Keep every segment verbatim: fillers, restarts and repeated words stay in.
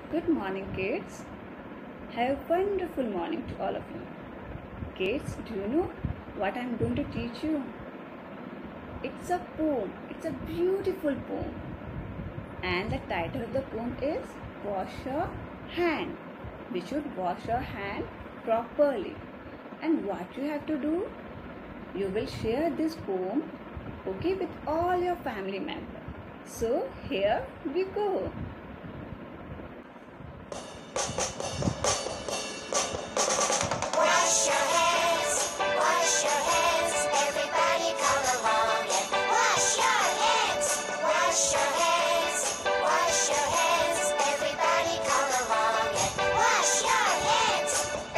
Good morning, kids. Have a wonderful morning to all of you. Kids, do you know what I'm going to teach you? It's a poem. It's a beautiful poem. And the title of the poem is Wash Your Hand. We should wash your hand properly. And what you have to do? You will share this poem, okay, with all your family members. So here we go. Wash your hands, wash your hands, everybody come along and wash your hands, wash your hands, wash your hands, everybody come along and wash your hands.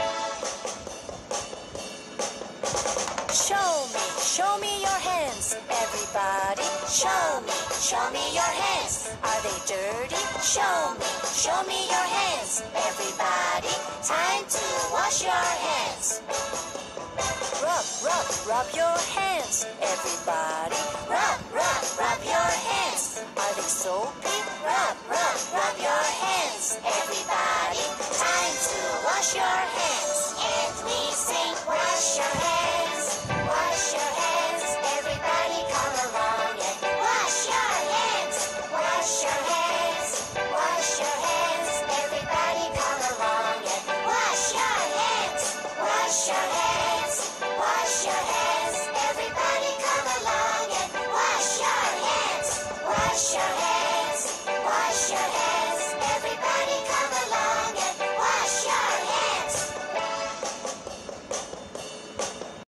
Show me, show me your hands, everybody, show me, show me your hands. Are they dirty? Show me, show me your hands, everybody. Time to wash your hands. Rub, rub, rub your hands, everybody. Rub, rub, rub your hands.